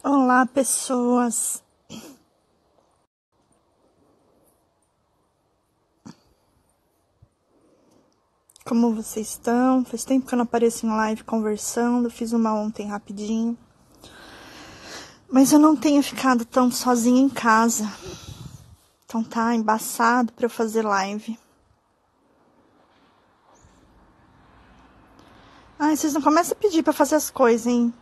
Olá, pessoas. Como vocês estão? Faz tempo que eu não apareço em live conversando. Fiz uma ontem rapidinho. Mas eu não tenho ficado tão sozinha em casa. Então tá embaçado pra eu fazer live. Ai, vocês não começam a pedir pra fazer as coisas, hein?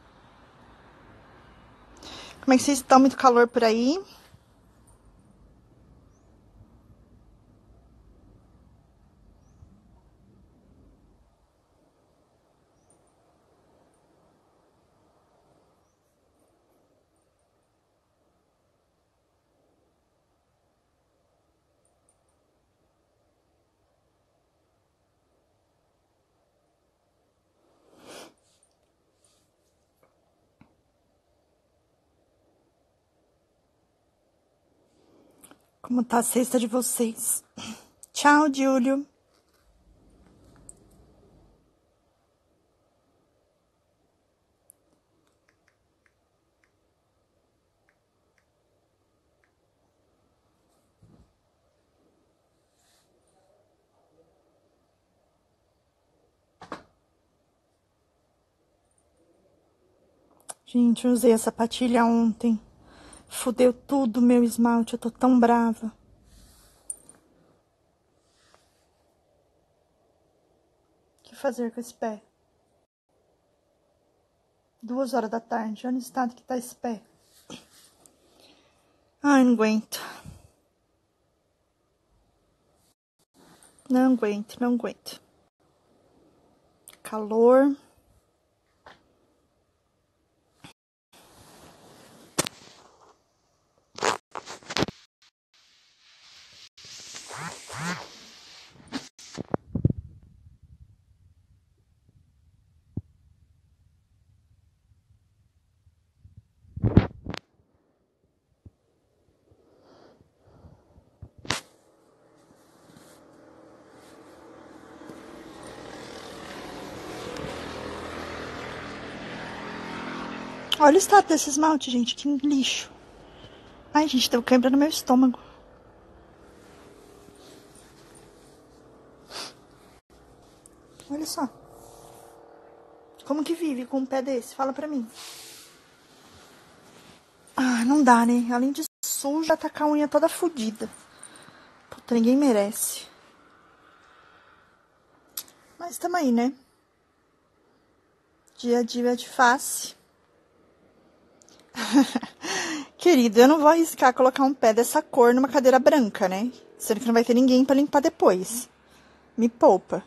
Como é que vocês estão? Muito calor por aí? Como tá a sexta de vocês? Tchau, Júlio. Gente, eu usei essa patilha ontem. Fudeu tudo meu esmalte. Eu tô tão brava. O que fazer com esse pé? 2 horas da tarde. Olha o estado que tá esse pé. Ai, não aguento. Não aguento, não aguento. Calor. Olha o estado desse esmalte, gente. Que lixo. Ai, gente, deu cãibra no meu estômago. Olha só. Como que vive com um pé desse? Fala pra mim. Ah, não dá, né? Além de suja, tá com a unha toda fodida. Puta, ninguém merece. Mas tamo aí, né? Dia a dia de face. Querido, eu não vou arriscar colocar um pé dessa cor numa cadeira branca, né? Sendo que não vai ter ninguém pra limpar depois. Me poupa.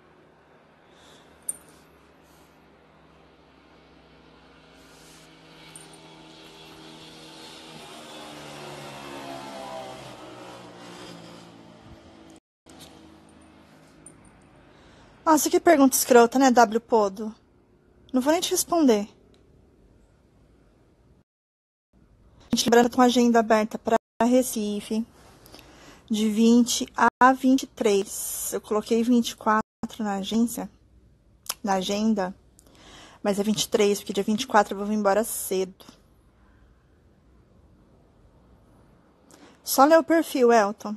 Nossa, que pergunta escrota, né, W Podo? Não vou nem te responder. Gente, lembrando com a agenda aberta para Recife, de 20 a 23. Eu coloquei 24 na agenda, mas é 23, porque dia 24 eu vou embora cedo. Só ler o perfil, Elton.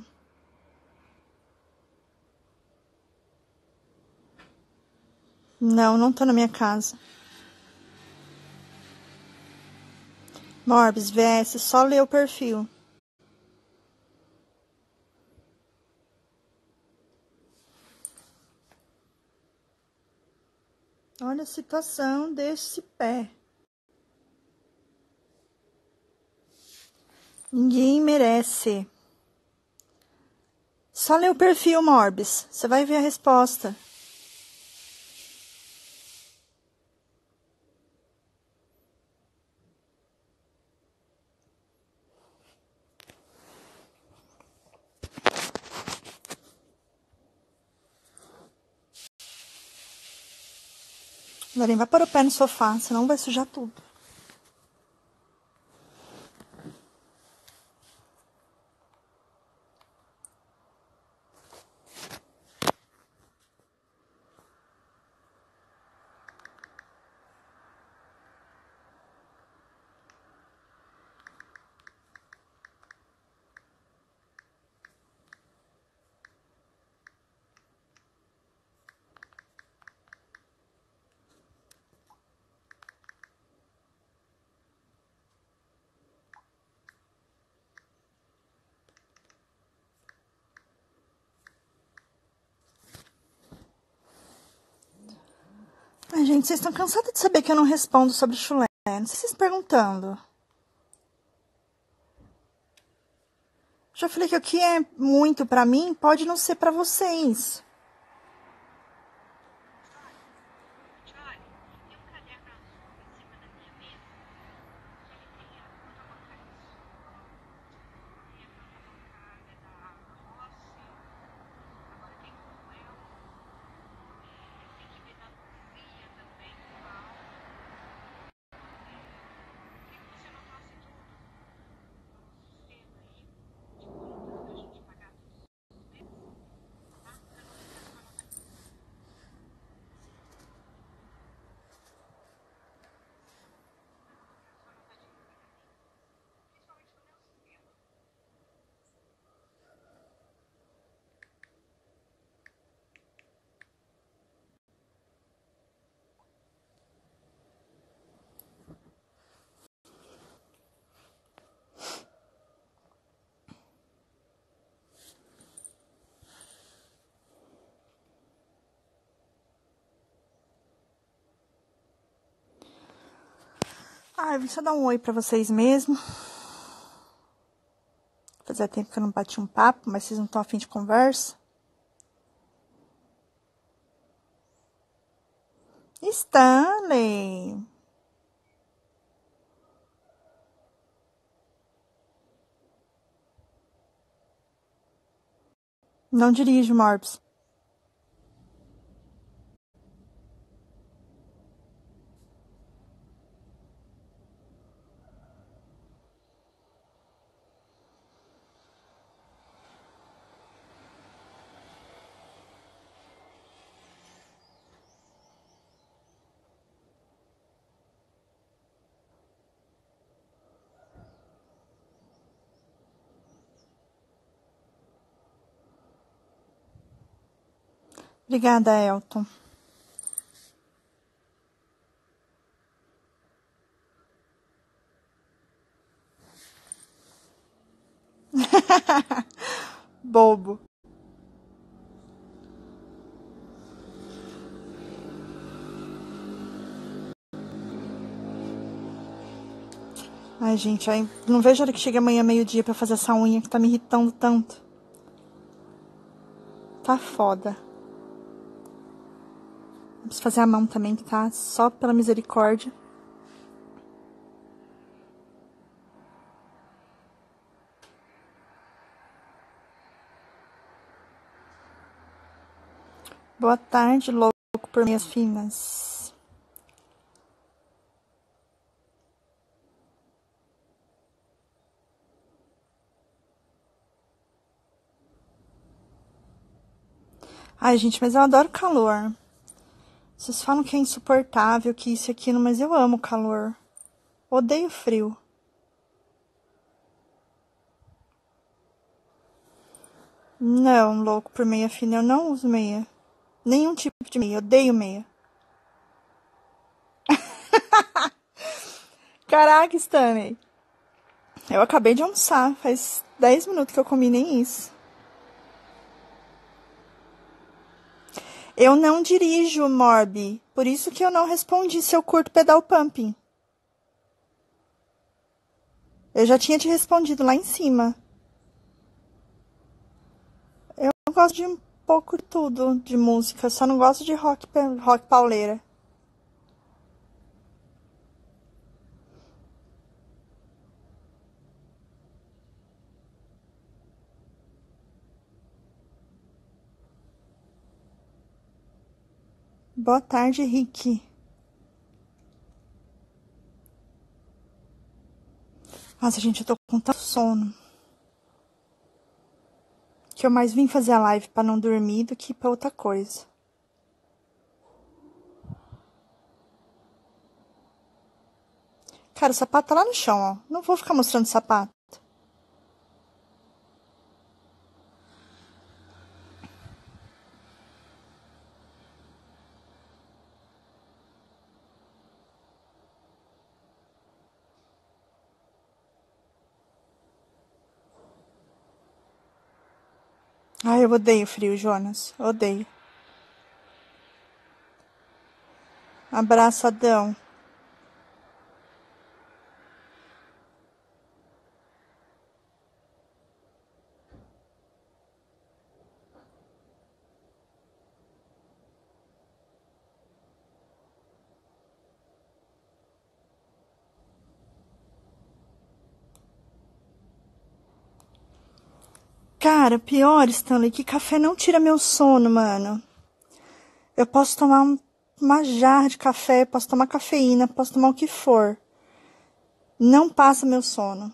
Não, não tô na minha casa. Morbis, VS, só ler o perfil. Olha a situação desse pé. Ninguém merece. Só ler o perfil, Morbis. Você vai ver a resposta. Lorena, vai pôr o pé no sofá, senão vai sujar tudo. gente, vocês estão cansados de saber que eu não respondo sobre chulé. Não sei se vocês perguntando. Já falei que o que é muito pra mim pode não ser pra vocês. Eu vou só dar um oi pra vocês mesmo. Fazia tempo que eu não bati um papo, mas vocês não estão a fim de conversa. Stanley. Não dirijo, Morbs. Obrigada, Elton. Bobo. Ai, gente, não vejo a hora que chega amanhã meio-dia pra fazer essa unha que tá me irritando tanto. Tá foda. Preciso fazer a mão também, que tá só pela misericórdia. Boa tarde, louco por minhas finas. Ai, gente, mas eu adoro calor. Vocês falam que é insuportável, que isso e aquilo, mas eu amo calor. Odeio frio. Não, louco por meia fina, eu não uso meia. Nenhum tipo de meia, odeio meia. Caraca, Stanley. Eu acabei de almoçar, faz 10 minutos que eu comi, nem isso. Eu não dirijo, Morbi, por isso que eu não respondi se eu curto pedal pumping. Eu já tinha te respondido lá em cima. Eu gosto de um pouco de tudo de música, só não gosto de rock pauleira. Boa tarde, Rick. Nossa, gente, eu tô com tanto sono que eu mais vim fazer a live pra não dormir do que pra outra coisa. Cara, o sapato tá lá no chão, ó. Não vou ficar mostrando o sapato. Ai, eu odeio frio, Jonas. Odeio. Abraço, Adão. Cara, pior, Stanley, que café não tira meu sono, mano. Eu posso tomar uma jarra de café, posso tomar cafeína, posso tomar o que for. Não passa meu sono.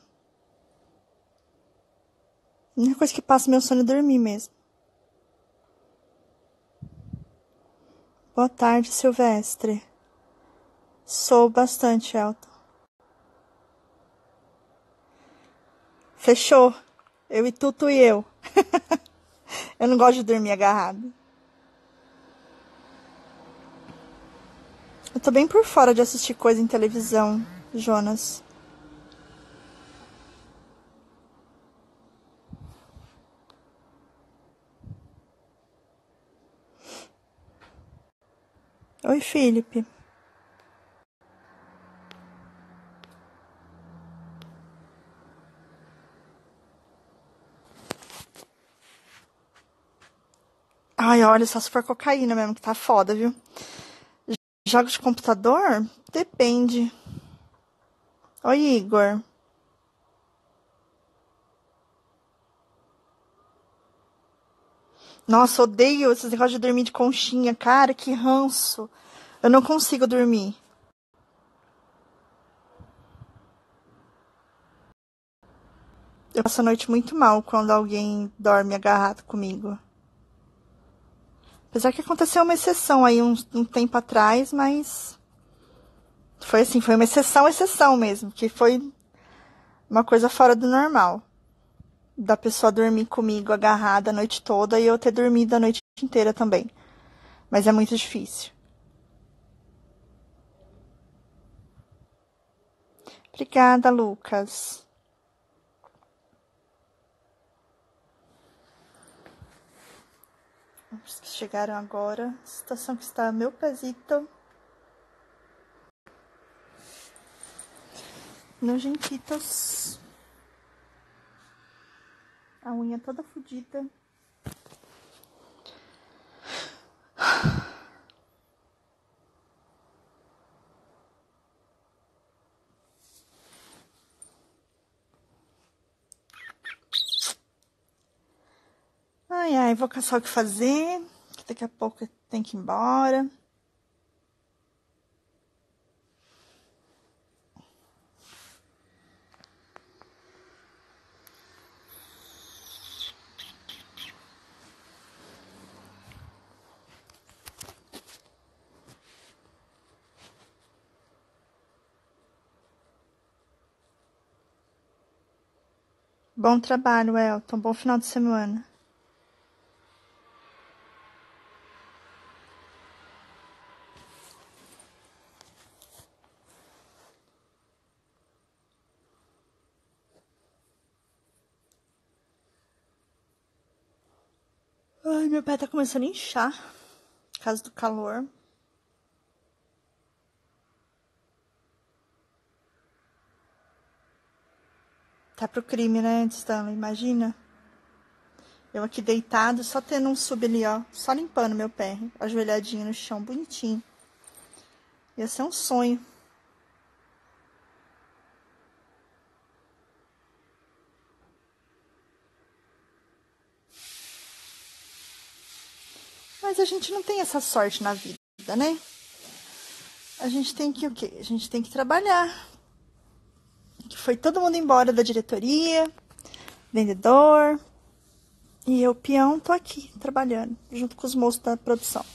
A única coisa que passa meu sono é dormir mesmo. Boa tarde, Silvestre. Sou bastante, Elton. Fechou. Eu e Tutu e eu. Eu não gosto de dormir agarrado. Eu tô bem por fora de assistir coisa em televisão, Jonas. Oi, Felipe. Ai, olha, só se for cocaína mesmo, que tá foda, viu? Jogos de computador? Depende. Oi, Igor. Nossa, odeio esses negócios de dormir de conchinha. Cara, que ranço. Eu não consigo dormir. Eu passo a noite muito mal quando alguém dorme agarrado comigo. Apesar que aconteceu uma exceção aí um tempo atrás, mas foi assim, foi uma exceção mesmo, que foi uma coisa fora do normal. Da pessoa dormir comigo agarrada a noite toda e eu ter dormido a noite inteira também. Mas é muito difícil. Obrigada, Lucas. Os que chegaram agora. Situação que está meu pezito. Nojentitos. A unha toda fodida. Ai, ai, vou caçar o que fazer. Que daqui a pouco tem que ir embora. Bom trabalho, Elton. Bom final de semana. Ai, meu pé tá começando a inchar. Por causa do calor. Tá pro crime, né, Stanley? Imagina. Eu aqui deitado, só tendo um sub ali, ó. Só limpando meu pé. Ajoelhadinho no chão, bonitinho. Ia ser um sonho. Mas a gente não tem essa sorte na vida, né? A gente tem que o quê? A gente tem que trabalhar. Que foi todo mundo embora da diretoria, vendedor. E eu, peão, tô aqui trabalhando, junto com os moços da produção.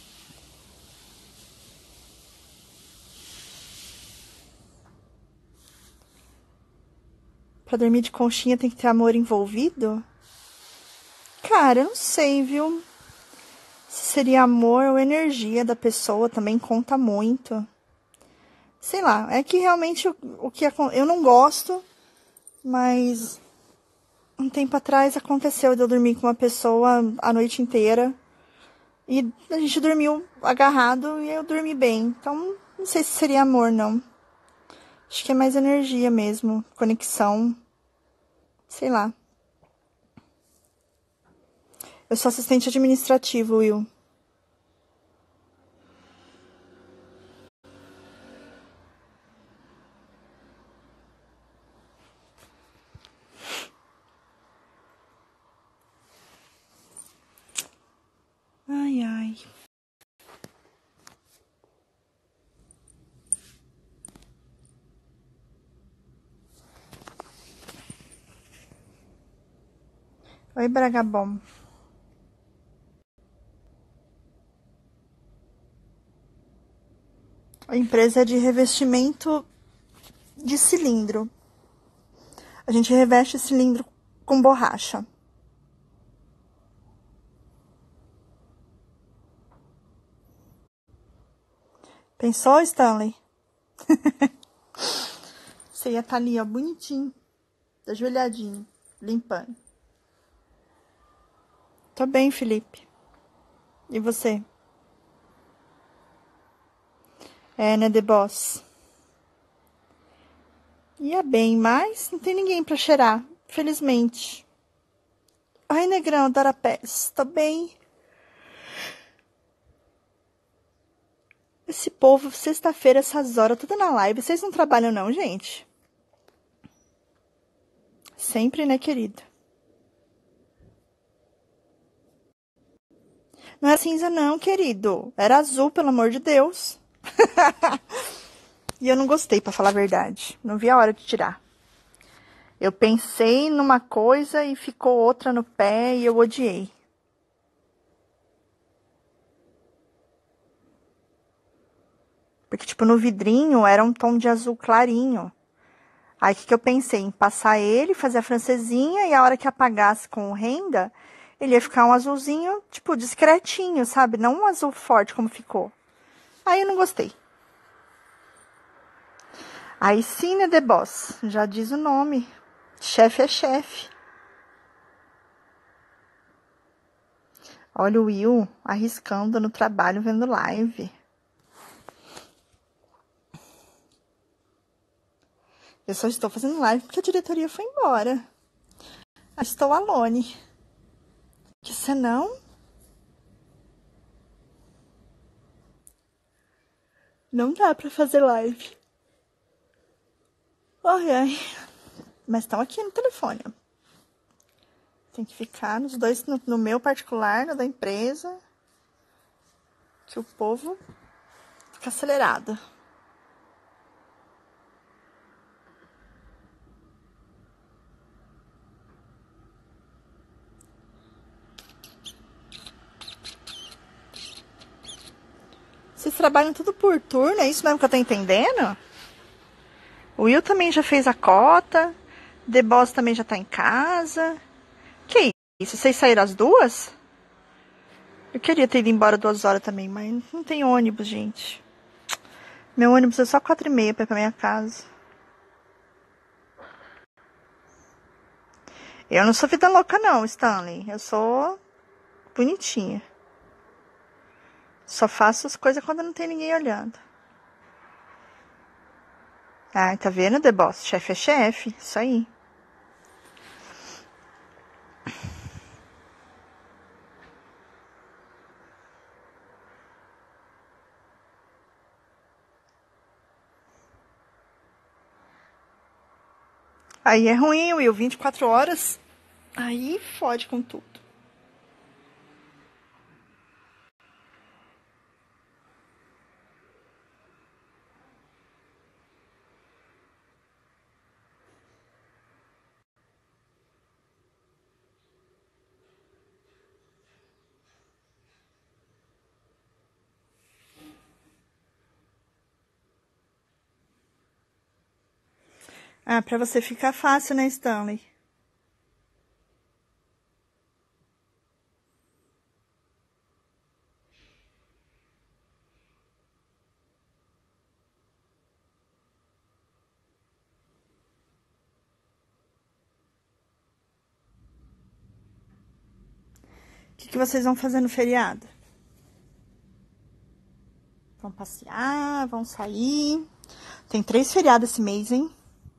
Pra dormir de conchinha tem que ter amor envolvido? Cara, eu não sei, viu? Se seria amor ou energia da pessoa também conta muito. Sei lá, é que realmente o que eu não gosto, mas um tempo atrás aconteceu de eu dormir com uma pessoa a noite inteira E a gente dormiu agarrado e eu dormi bem. Então, não sei se seria amor, não. Acho que é mais energia mesmo, conexão, sei lá. Eu sou assistente administrativo, Will. Ai, ai. Oi, Bragabom. A empresa é de revestimento de cilindro. A gente reveste cilindro com borracha. Pensou, Stanley? Você ia estar ali, ó, bonitinho, ajoelhadinho, limpando. Tô bem, Felipe. E você? É, né, The Boss? Ia bem, mas não tem ninguém pra cheirar, felizmente. Ai, negrão, Dora Pés, tô bem. Esse povo, sexta-feira, essas horas, tudo na live. Vocês não trabalham não, gente? Sempre, né, querido? Não era cinza não, querido. Era azul, pelo amor de Deus. E eu não gostei, pra falar a verdade. Não vi a hora de tirar. Eu pensei numa coisa e ficou outra no pé e eu odiei. Porque, tipo, no vidrinho era um tom de azul clarinho. Aí, o que eu pensei? Em passar ele, fazer a francesinha e a hora que apagasse com o renda, ele ia ficar um azulzinho, tipo, discretinho, sabe? Não um azul forte como ficou. Aí eu não gostei. Aí sim, né, The Boss? Já diz o nome. Chefe é chefe. Olha o Will arriscando no trabalho, vendo live. Eu só estou fazendo live porque a diretoria foi embora. Estou alone. Que senão... não dá pra fazer live. Ai, ai. Mas estão aqui no telefone. Tem que ficar nos dois, no meu particular, no da empresa. Que o povo fica acelerado. Vocês trabalham tudo por turno, é isso mesmo que eu tô entendendo? O Will também já fez a cota. The Boss também já tá em casa. Que isso? Vocês saíram às 2? Eu queria ter ido embora 2 horas também, mas não tem ônibus, gente. Meu ônibus é só 4h30 pra ir pra minha casa. Eu não sou vida louca não, Stanley. Eu sou bonitinha. Só faço as coisas quando não tem ninguém olhando. Ah, tá vendo, The Boss? Chefe é chefe. Isso aí. Aí é ruim, Will. 24 horas. Aí fode com tudo. Ah, pra você ficar fácil, né, Stanley? O que vocês vão fazer no feriado? passear, vão sair. Tem 3 feriados esse mês, hein?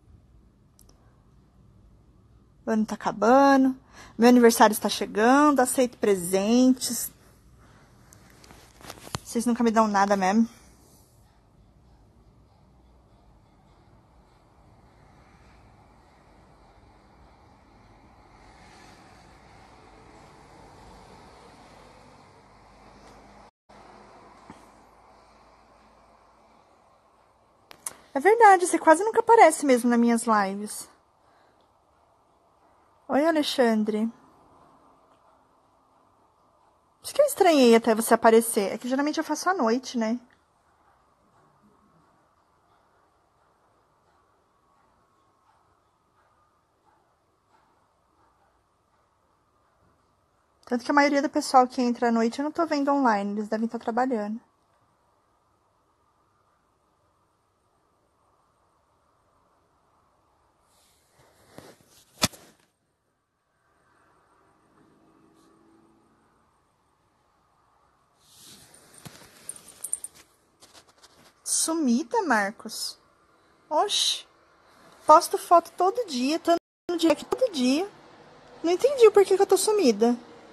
O ano tá acabando. Meu aniversário está chegando. Aceito presentes. Vocês nunca me dão nada mesmo. É verdade, você quase nunca aparece mesmo nas minhas lives. Oi, Alexandre. Por isso que eu estranhei até você aparecer. É que geralmente eu faço à noite, né? Tanto que a maioria do pessoal que entra à noite eu não tô vendo online. Eles devem estar trabalhando. Sumida, Marcos? Oxi. Posto foto todo dia, tô no direct todo dia. Não entendi o porquê que eu tô sumida.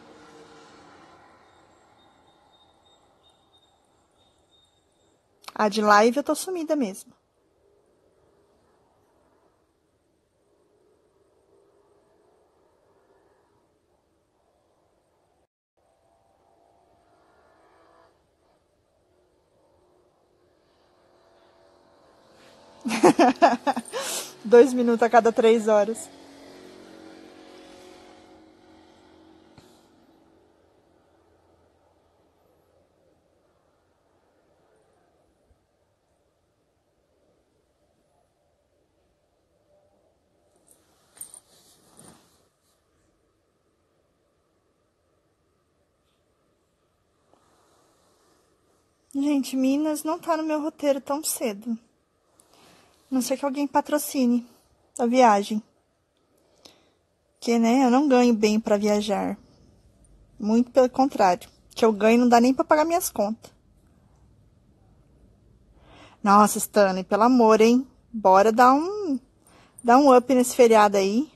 A de live eu tô sumida mesmo. Dois minutos a cada 3 horas. Gente, Minas não tá no meu roteiro tão cedo. A não ser que alguém patrocine a viagem. Que, né, eu não ganho bem pra viajar. Muito pelo contrário. O que eu ganho não dá nem pra pagar minhas contas. Nossa, Stanley, pelo amor, hein? Bora dar um up nesse feriado aí.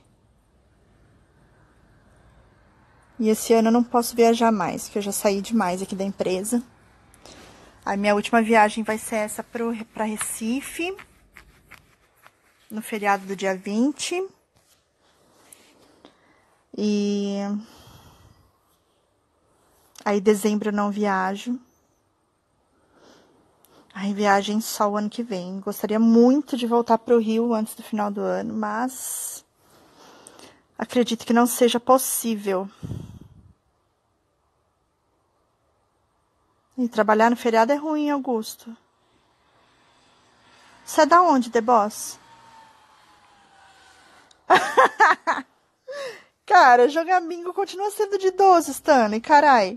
E esse ano eu não posso viajar mais, que eu já saí demais aqui da empresa. A minha última viagem vai ser essa pra Recife, no feriado do dia 20. E aí dezembro eu não viajo. Aí viagem só o ano que vem. Gostaria muito de voltar pro Rio antes do final do ano, mas acredito que não seja possível. E trabalhar no feriado é ruim, Augusto. Você é da onde, The Boss? Cara, jogar bingo continua sendo de 12, Stanley, carai.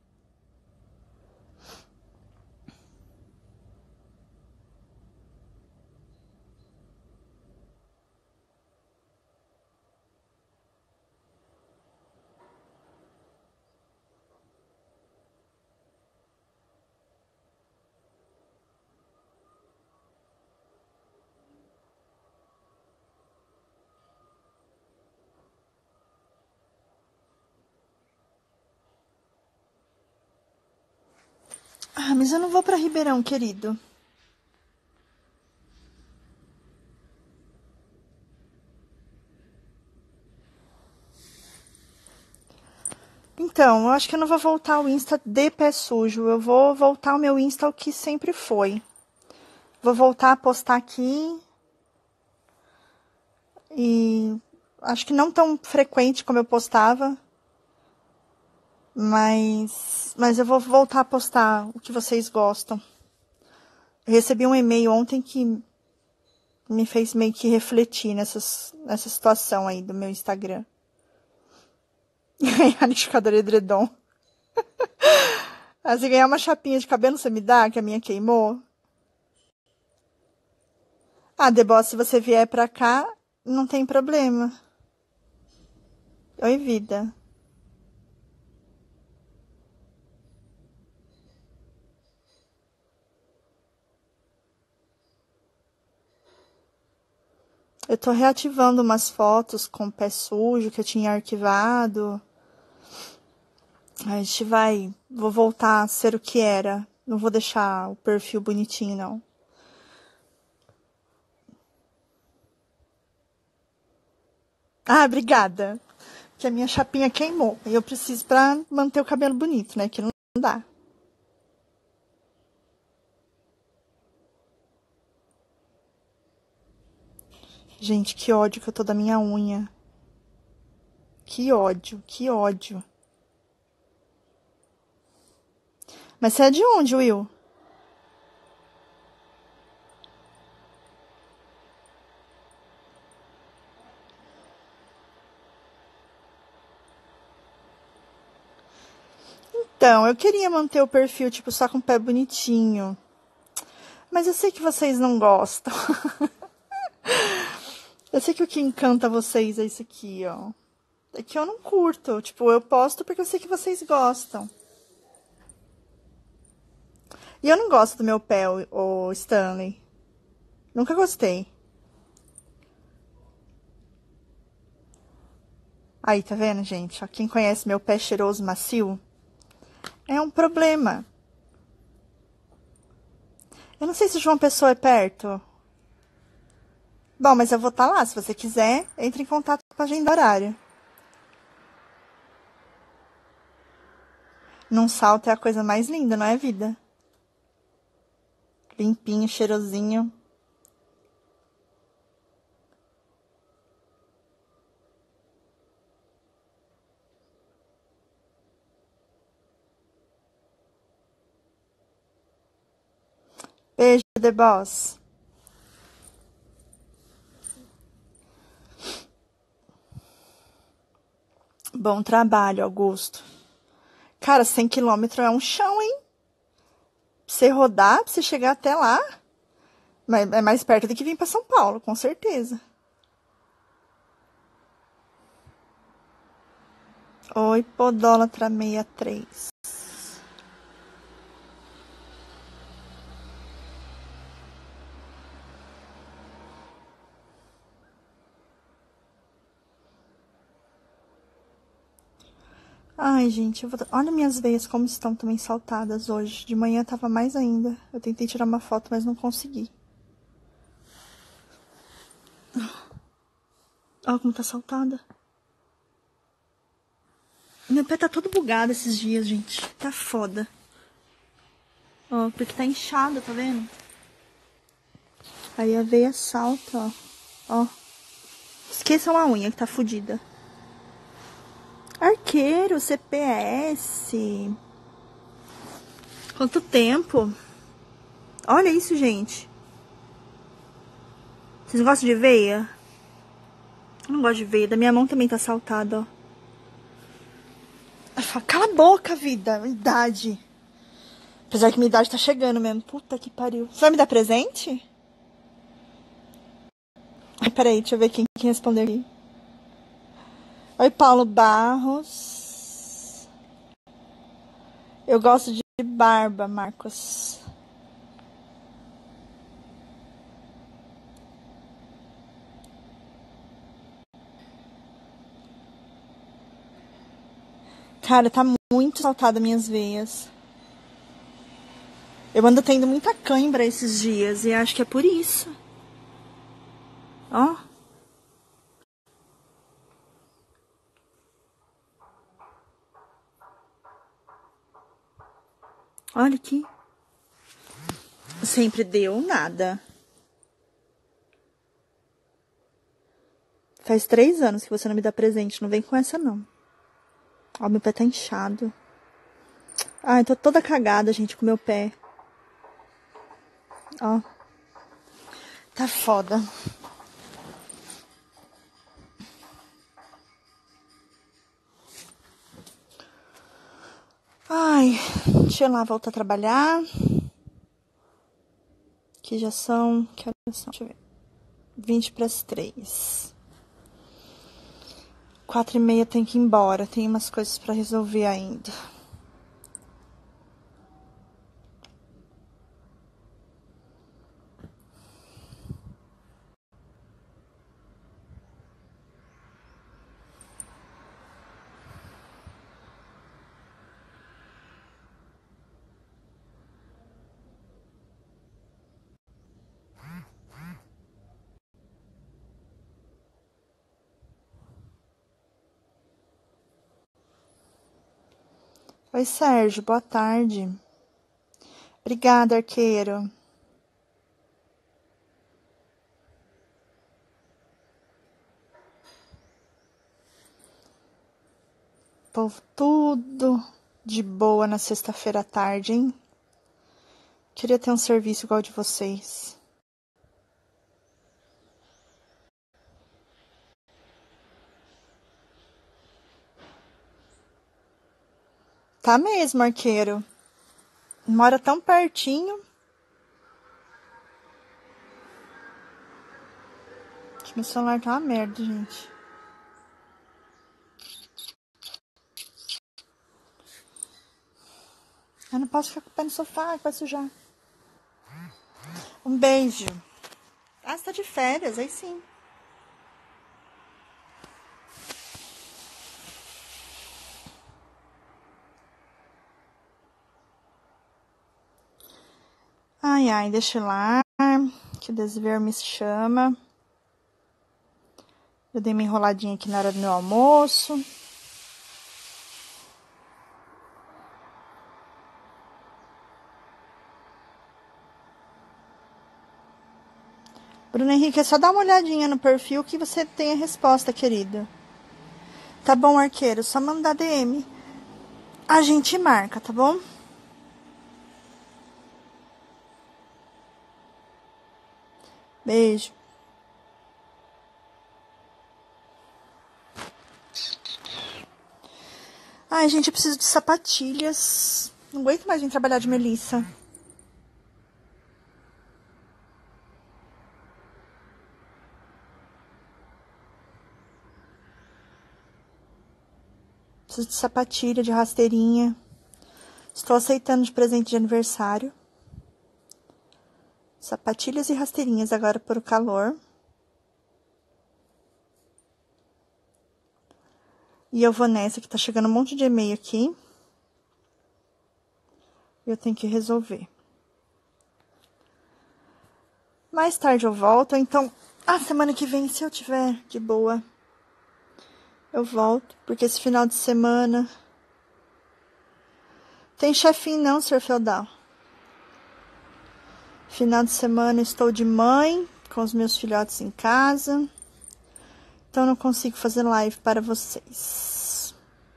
Ah, mas eu não vou pra Ribeirão, querido. Então, eu acho que eu não vou voltar ao Insta de pé sujo. Eu vou voltar ao meu Insta ao que sempre foi. Vou voltar a postar aqui. E acho que não tão frequente como eu postava. Mas eu vou voltar a postar o que vocês gostam. Eu recebi um e-mail ontem que me fez meio que refletir nessa situação aí do meu Instagram. Ganhar liquidificador edredom. Ah, se ganhar uma chapinha de cabelo, você me dá, que a minha queimou? Ah, Deboss, se você vier pra cá, não tem problema. Oi, vida. Eu tô reativando umas fotos com pé sujo que eu tinha arquivado. A gente vai... Vou voltar a ser o que era. Não vou deixar o perfil bonitinho, não. Ah, obrigada. Que a minha chapinha queimou. E eu preciso pra manter o cabelo bonito, né? Que não dá. Gente, que ódio que eu tô da minha unha. Que ódio, que ódio. Mas você é de onde, Will? Então, eu queria manter o perfil, tipo, só com o pé bonitinho. Mas eu sei que vocês não gostam. Eu sei que o que encanta vocês é isso aqui, ó. É que eu não curto. Tipo, eu posto porque eu sei que vocês gostam. E eu não gosto do meu pé, o Stanley. Nunca gostei. Aí, tá vendo, gente? Ó, quem conhece meu pé cheiroso macio, é um problema. Eu não sei se João Pessoa é perto. Bom, mas eu vou estar lá. Se você quiser, entre em contato com a agenda horária. Num salto é a coisa mais linda, não é, vida? Limpinho, cheirosinho. Beijo, The Boss. Bom trabalho, Augusto. Cara, 100 quilômetros é um chão, hein? Pra você rodar, pra você chegar até lá. Mas é mais perto do que vir pra São Paulo, com certeza. Oi, Podólatra 63. Ai, gente, olha minhas veias como estão também saltadas hoje. De manhã tava mais ainda. Eu tentei tirar uma foto, mas não consegui. Olha como tá saltada. Meu pé tá todo bugado esses dias, gente. Tá foda. Ó, porque tá inchado, tá vendo? Aí a veia salta, ó. Ó. Esqueçam a unha que tá fodida. Arqueiro, CPS. Quanto tempo? Olha isso, gente. Vocês gostam de veia? Eu não gosto de veia. Da minha mão também tá saltada, ó. Cala a boca, vida. Idade. Apesar que minha idade tá chegando mesmo. Puta que pariu. Você vai me dar presente? Ai, peraí, deixa eu ver quem respondeu aqui. Oi, Paulo Barros. Eu gosto de barba, Marcos. Cara, tá muito saltada minhas veias. Eu ando tendo muita cãibra esses dias e acho que é por isso. Ó. Olha aqui. Sempre deu nada. Faz 3 anos que você não me dá presente. Não vem com essa, não. Ó, meu pé tá inchado. Ai, tô toda cagada, gente, com meu pé. Ó. Tá foda. Ai, deixa eu lá voltar a trabalhar. Que já são... Que horas são? Deixa eu ver. 20 para as 3. 4h30 tem que ir embora. Tem umas coisas pra resolver ainda. Oi, Sérgio, boa tarde. Obrigada, arqueiro. Povo tudo de boa na sexta-feira à tarde, hein? Queria ter um serviço igual de vocês. Tá mesmo, arqueiro. Mora tão pertinho. Meu celular tá uma merda, gente. Eu não posso ficar com o pé no sofá, que vai sujar. Um beijo. Ah, você tá de férias, aí sim. Ai, ai, deixa eu ir lá, que o desver me chama. Eu dei uma enroladinha aqui na hora do meu almoço. Bruno Henrique, é só dar uma olhadinha no perfil que você tem a resposta, querido. Tá bom, arqueiro, só mandar DM. A gente marca, tá bom? Beijo. Ai, gente, eu preciso de sapatilhas. Não aguento mais vir trabalhar de Melissa. Preciso de sapatilha, de rasteirinha. Estou aceitando de presente de aniversário. Sapatilhas e rasteirinhas agora por o calor. E eu vou nessa, que tá chegando um monte de e-mail aqui. Eu tenho que resolver. Mais tarde eu volto, então, semana que vem, se eu tiver de boa, eu volto. Porque esse final de semana... Tem chefinho não, Sr. Feudal. Final de semana estou de mãe, com os meus filhotes em casa. Então não consigo fazer live para vocês.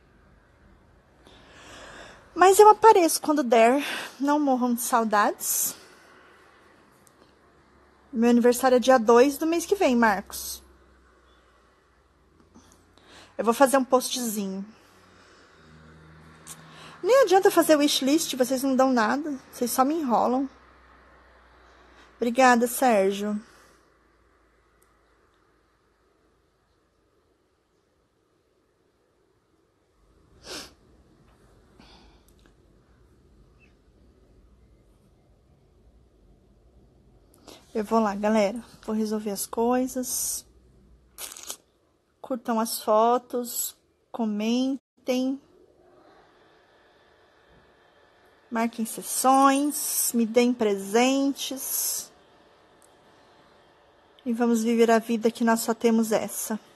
Mas eu apareço quando der. Não morram de saudades. Meu aniversário é dia 2 do mês que vem, Marcos. Eu vou fazer um postzinho. Nem adianta fazer wishlist, vocês não dão nada. Vocês só me enrolam. Obrigada, Sérgio. Eu vou lá, galera. Vou resolver as coisas. Curtam as fotos. Comentem. Marquem sessões. Me deem presentes. E vamos viver a vida que nós só temos essa.